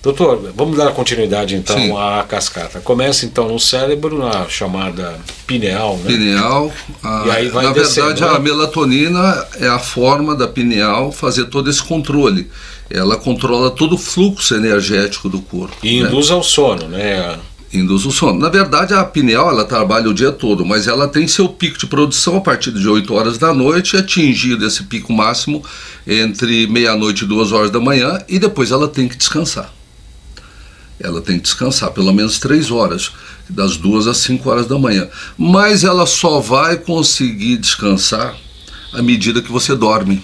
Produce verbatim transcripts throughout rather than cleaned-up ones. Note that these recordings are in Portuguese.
Doutor, vamos dar continuidade então Sim. à cascata. Começa então no cérebro, na chamada pineal, né? Pineal. A, E aí vai na descendo, verdade, né? a melatonina é a forma da pineal fazer todo esse controle. Ela controla todo o fluxo energético do corpo. E né? induz ao sono, né? Induz o sono. Na verdade, a pineal ela trabalha o dia todo, mas ela tem seu pico de produção a partir de oito horas da noite, atingido esse pico máximo entre meia-noite e duas horas da manhã, e depois ela tem que descansar. Ela tem que descansar pelo menos três horas, das duas às cinco horas da manhã. Mas ela só vai conseguir descansar à medida que você dorme.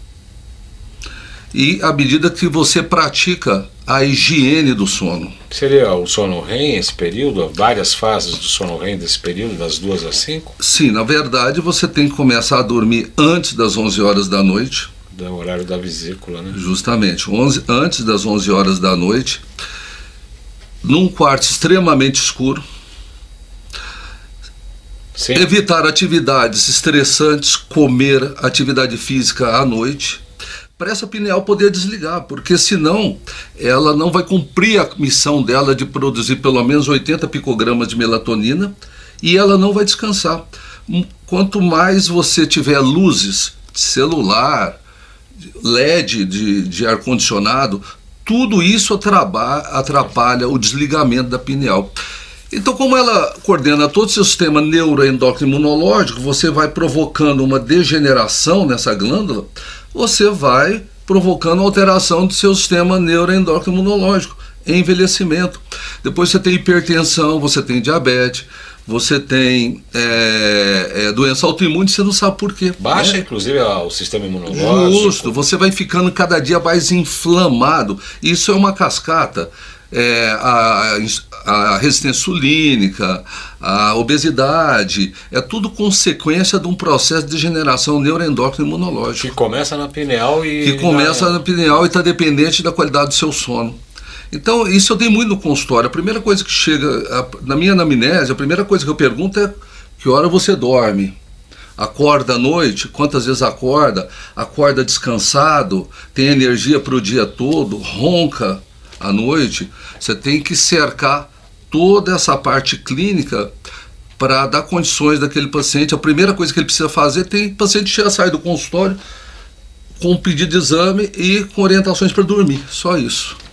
E à medida que você pratica a higiene do sono. Seria o sono REM esse período? Várias fases do sono REM desse período, das duas às cinco? Sim, na verdade você tem que começar a dormir antes das onze horas da noite. Do horário da vesícula, né? Justamente, onze, antes das onze horas da noite, num quarto extremamente escuro. Sim. Evitar atividades estressantes, comer atividade física à noite, para essa pineal poder desligar, porque senão ela não vai cumprir a missão dela de produzir pelo menos oitenta picogramas de melatonina e ela não vai descansar. Quanto mais você tiver luzes de celular, L E D de, de ar-condicionado, tudo isso atrapalha, atrapalha o desligamento da pineal. Então, como ela coordena todo o seu sistema neuroendócrino imunológico, você vai provocando uma degeneração nessa glândula, você vai provocando alteração do seu sistema neuroendócrino imunológico, envelhecimento. Depois você tem hipertensão, você tem diabetes, você tem é, é, doença autoimune, você não sabe por quê. Baixa, né? inclusive, o sistema imunológico. Justo, você vai ficando cada dia mais inflamado. Isso é uma cascata. É, a, a resistência insulínica, a obesidade, é tudo consequência de um processo de degeneração neuroendócrino imunológico. Que começa na pineal e... Que começa na, na pineal e está dependente da qualidade do seu sono. Então, isso eu dei muito no consultório. A primeira coisa que chega, a, na minha anamnese, a primeira coisa que eu pergunto é que hora você dorme? Acorda à noite? Quantas vezes acorda? Acorda descansado? Tem energia para o dia todo? Ronca à noite? Você tem que cercar toda essa parte clínica para dar condições daquele paciente. A primeira coisa que ele precisa fazer, tem paciente que já sai do consultório com um pedido de exame e com orientações para dormir, só isso.